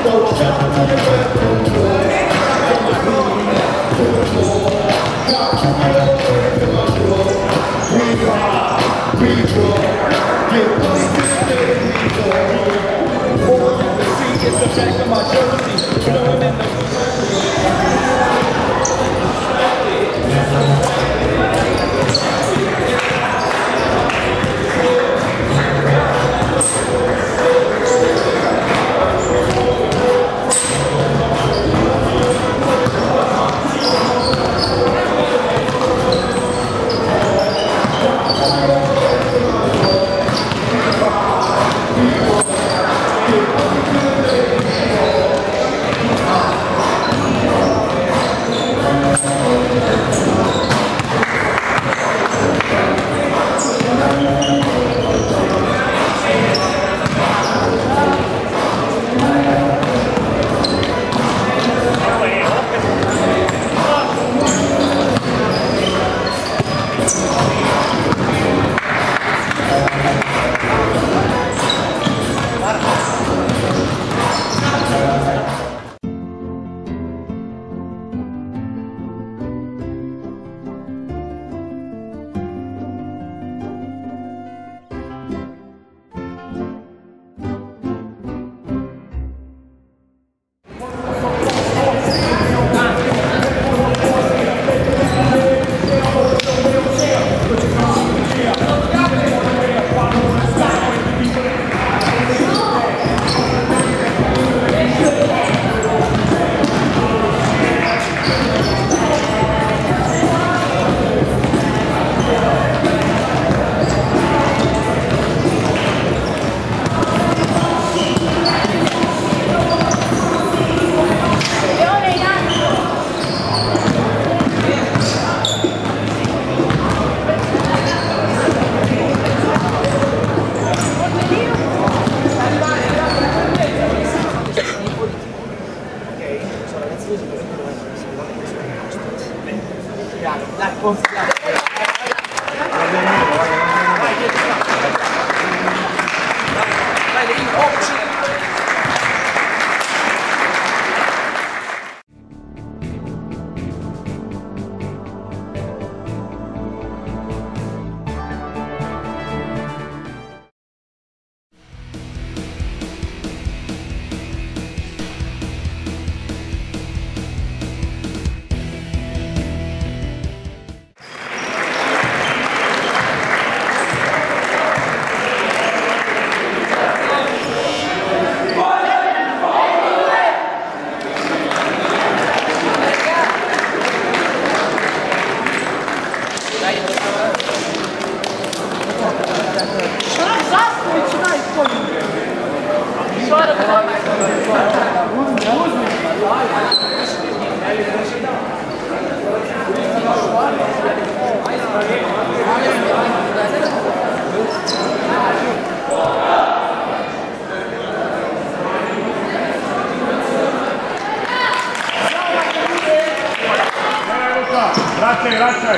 Vraćaj, vraćaj.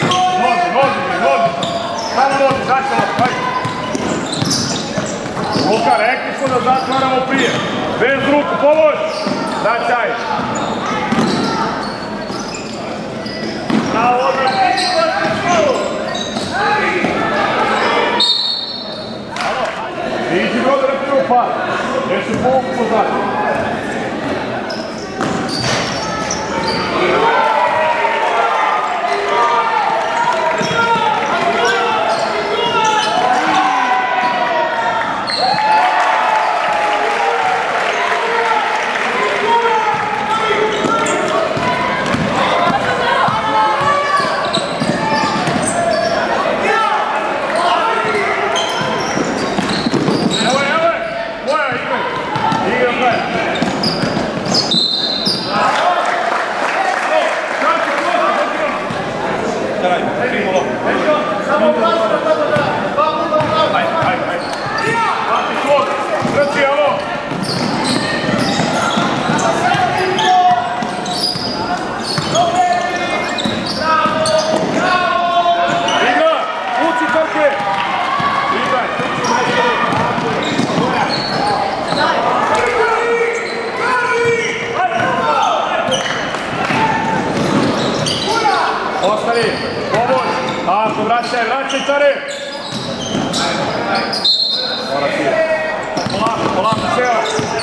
Nozi. Samo nozi, začemo, hajde. Luka, rekli smo da zatvaramo prije. Bez ruku, pomoć. Vraćaj. Bravo, odmah. Iđi god da priju par. Gdje se povuku pozadnje. vraćaj care! Polako, sjela!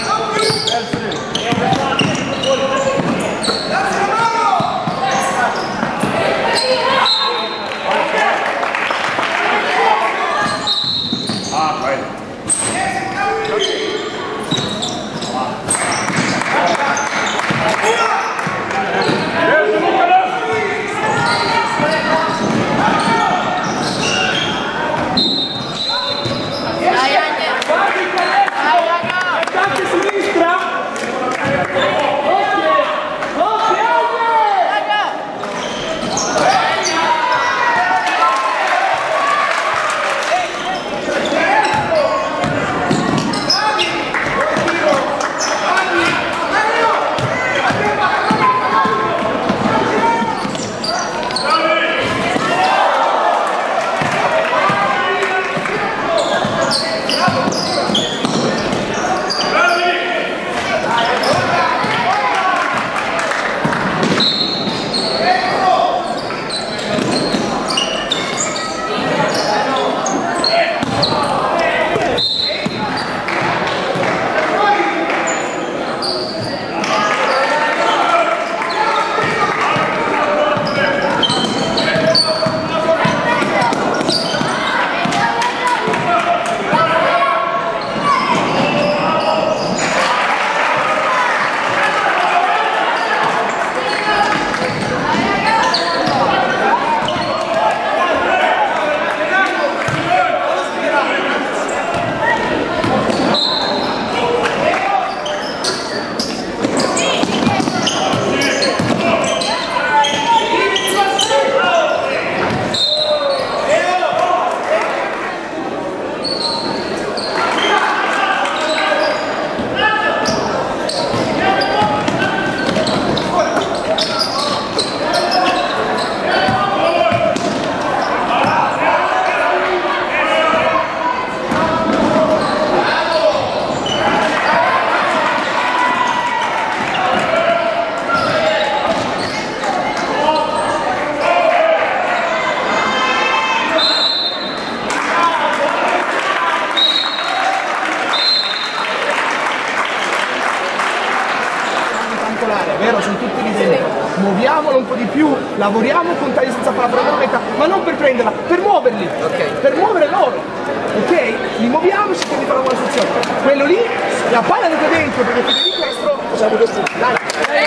Vero, sono tutti lì dentro. Muoviamolo un po' di più, lavoriamo con tagli senza palla per la meta, ma non per prenderla, per muoverli, per muovere loro, ok? Li muoviamo e cerchiamo di fare una buona soluzione. Quello lì, la palla dentro dentro, perché Federico Estro facciamo così. Dai!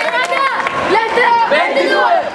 Lettera 22!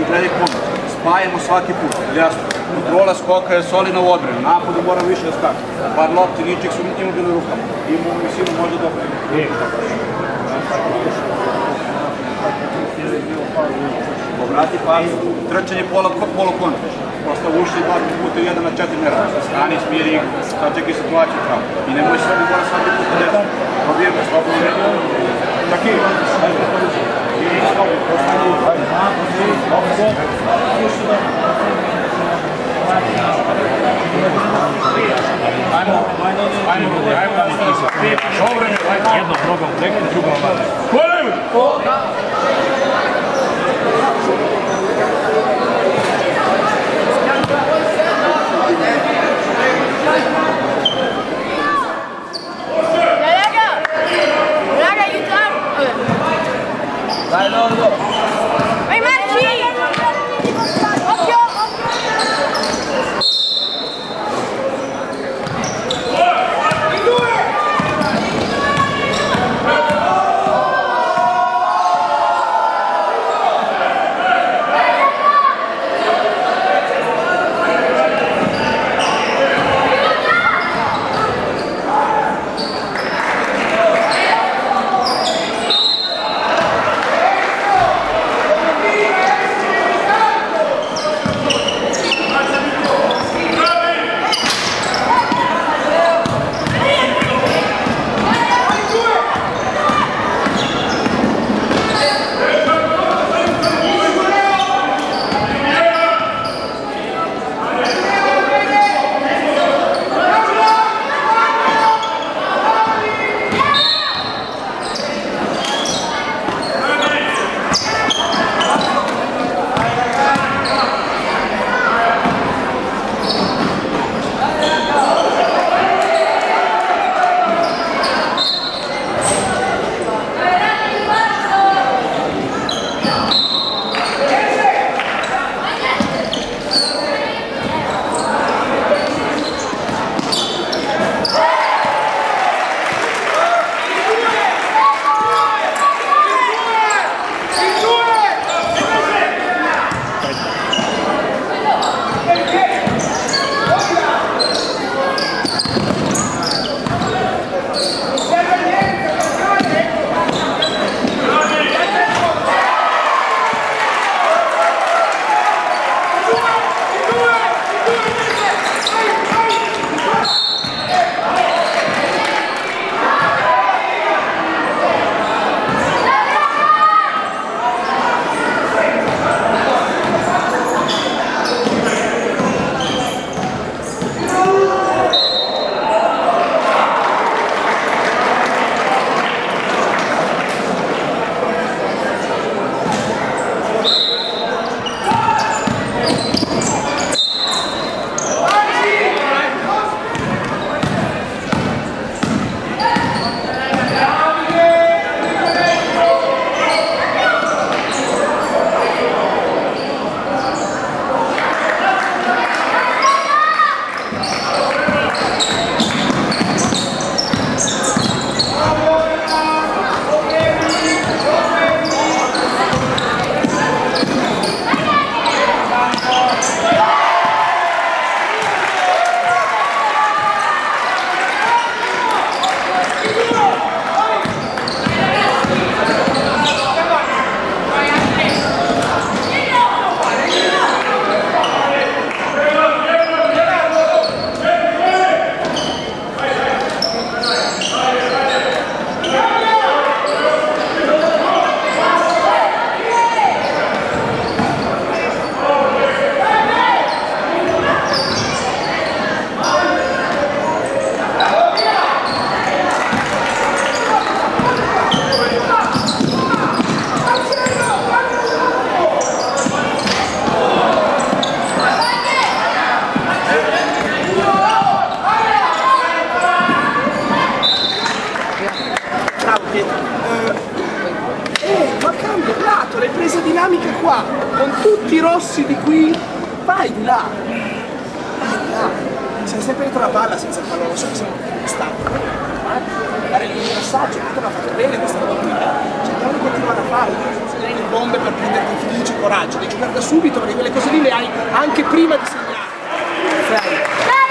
gledi pomoć. Spajamo svaki put, jasno. Kontrola skoka je solidna u odbranu, napadu mora više da skače. Par lopti, ničeg su imamo bili rukama. Imamo visinu, može da obrati pažnju, trčanje polo kontra. Prosto ušli 2 puta 1 na 4 mera. Stani, smiri ih, sačekaj situaciju pravo. I nemoj sve da mora svaki put da ne. Probijemo, slobodno ne. Taki, ajde. Jednom nogom rekli, drugom vade. Kolim! Dai, Lordo! Vai Marci! Occhio! Ma cambia lato, l'hai presa dinamica qua, con tutti i rossi di qui, vai di là. Vai di là. Sei sempre dietro la palla senza il pallone, so che siamo stanchi. Dare il passaggio, tutto l'ha fatto bene questa roba qui. Cioè, non continuare a farlo. prendi bombe per prenderti fiducia e coraggio, devi giocare da subito perché quelle cose lì le hai anche prima di segnare.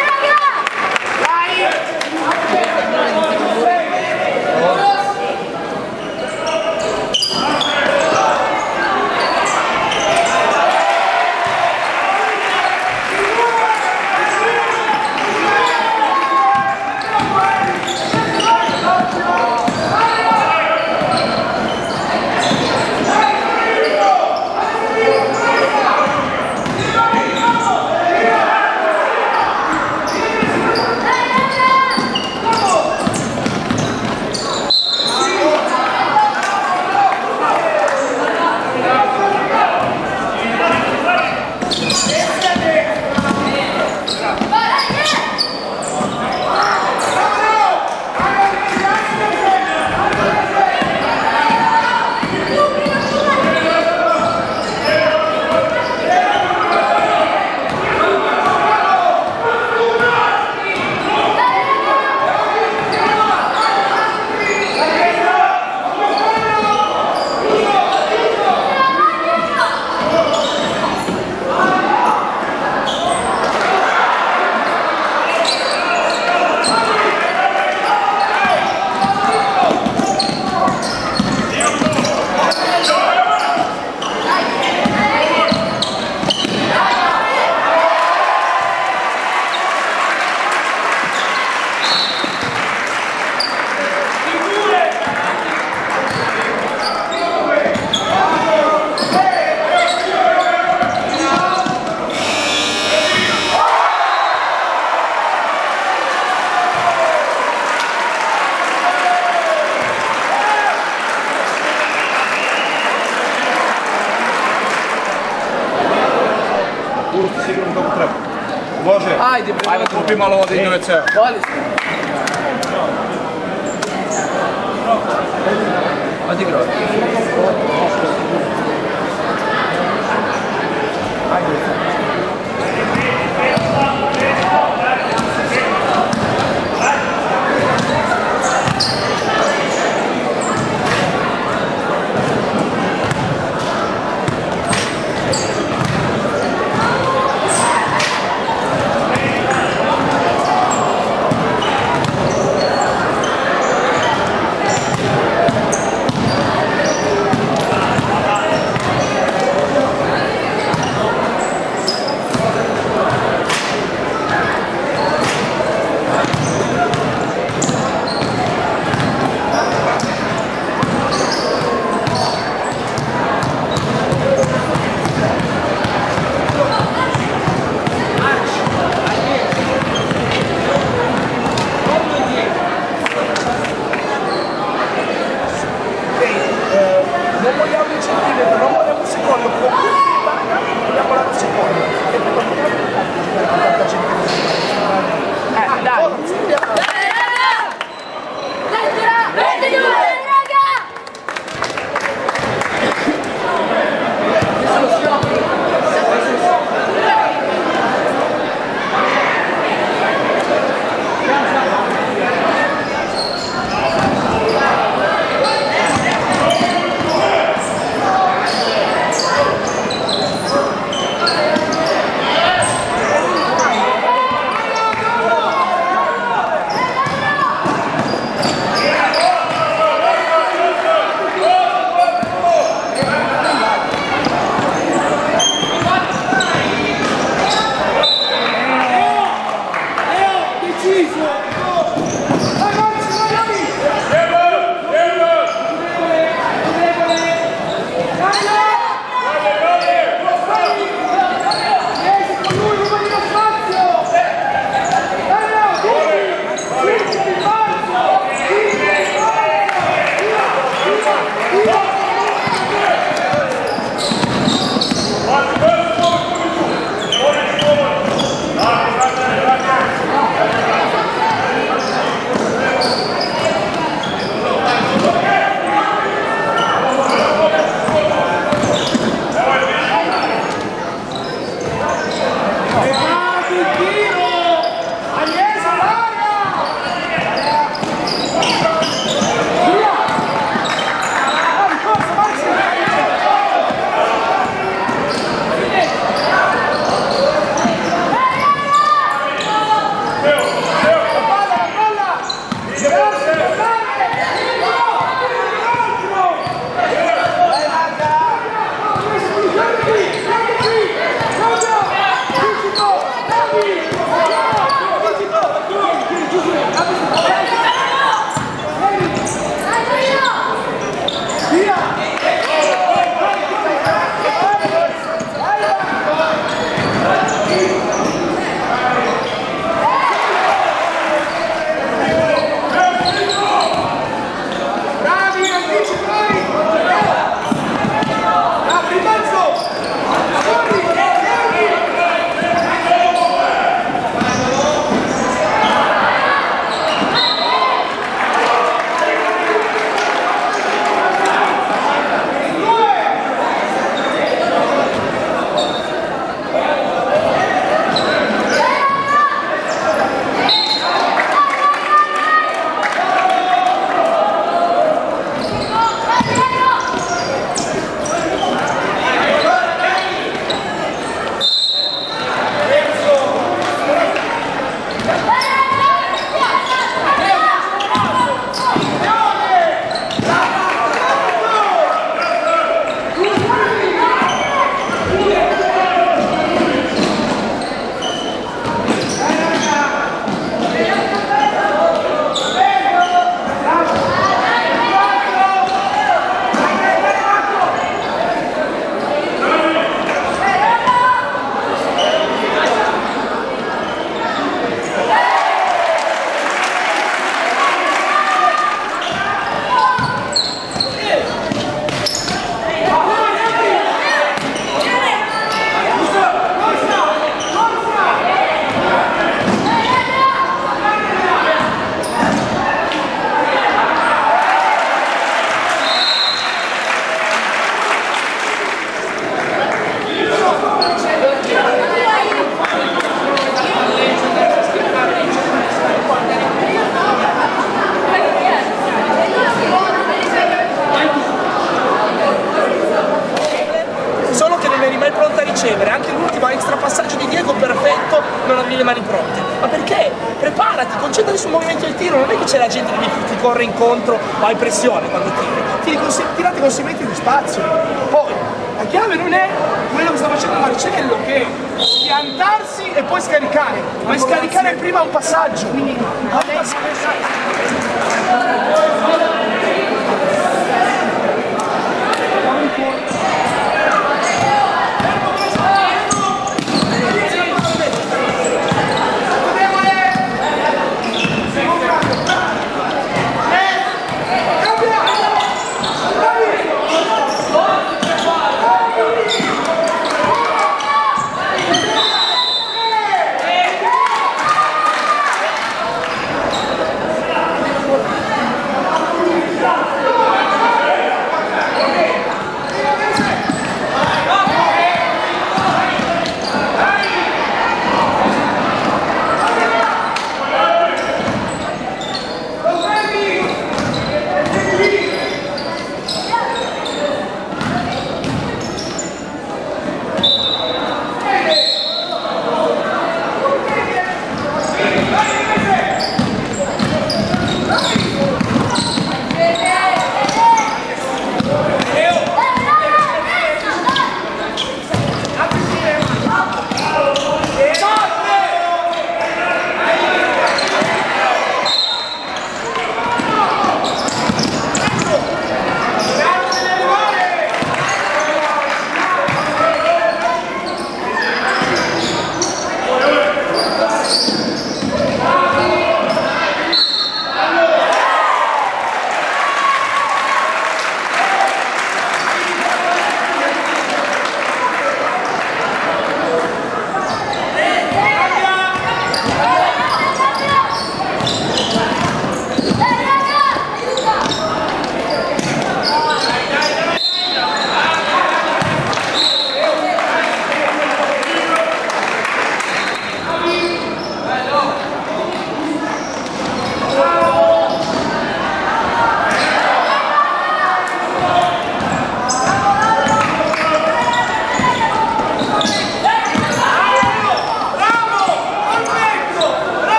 Sigurno kako treba. Može? Ajde, Ajmo kupi malo vode i WC. Odigrao. eri mai pronta a ricevere, anche l'ultimo extra passaggio di Diego perfetto, non avevi le mani pronte. Ma perché? Preparati, concentrati sul movimento del tiro, non è che c'è la gente che ti corre incontro o hai pressione quando tiri. Tirate con 6 metri di spazio. Poi, la chiave non è quello che sta facendo Marcello, che è schiantarsi e poi scaricare, ma è scaricare prima un passaggio. Quindi,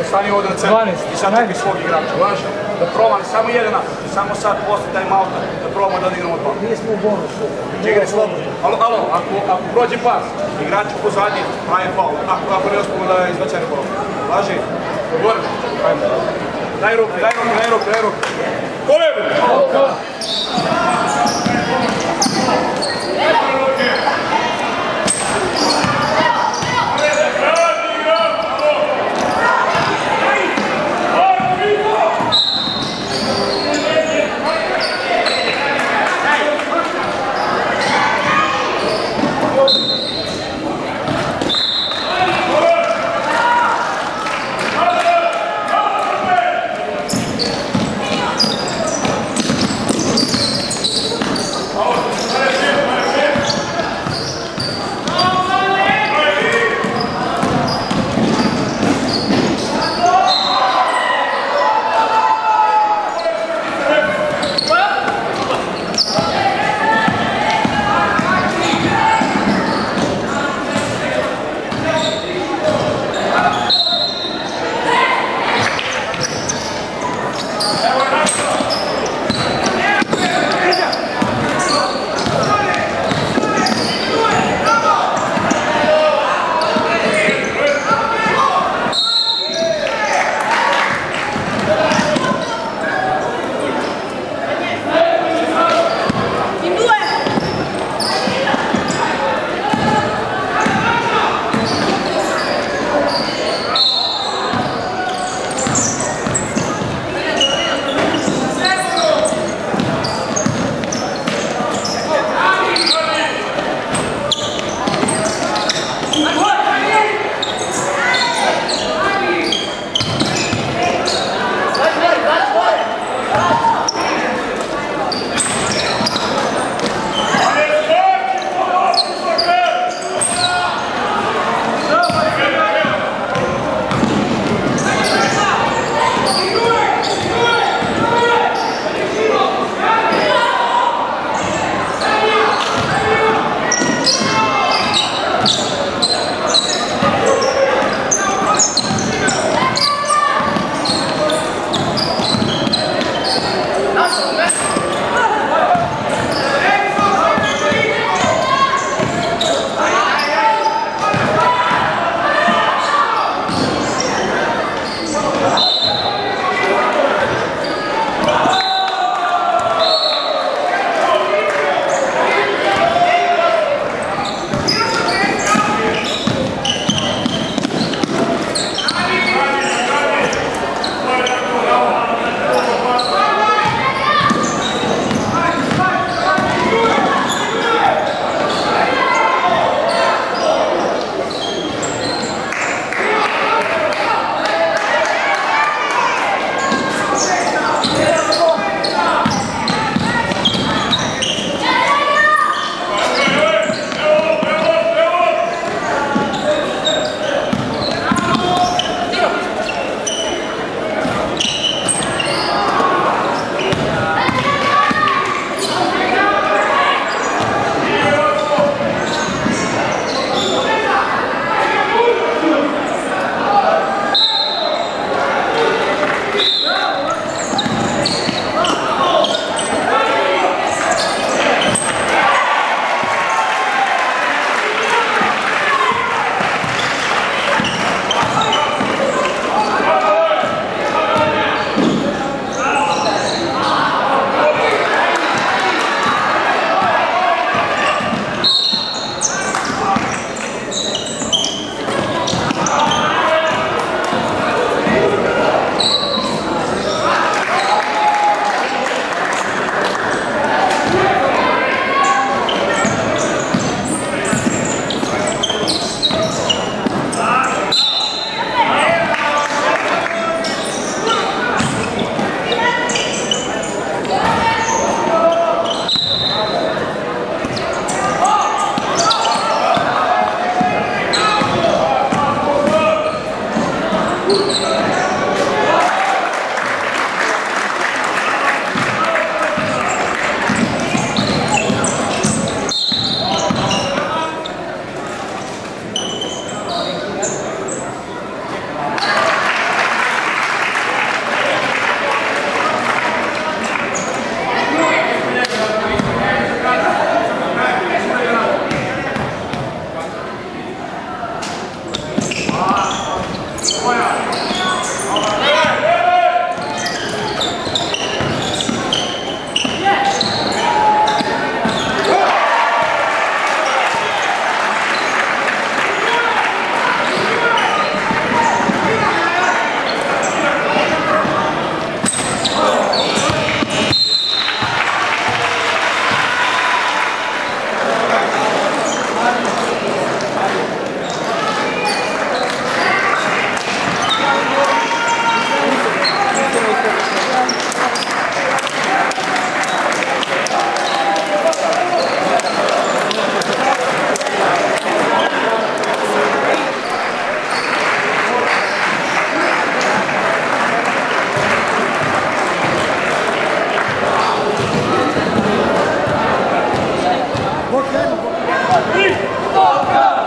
stani ovdje na centru i sad čekaj svog igrača, važi? Da probam samo jedan naš, samo sad posle time outa, da probamo da odigramo dva. Nismo u bonusu. Čekaj, slobodno. Alo, ako prođe pas, igrači pozadnje, pravi faul. Ako ne uspemo da je izbačeni faul. Važi? Dogovorim. Daj ruku. Kolebu! 3.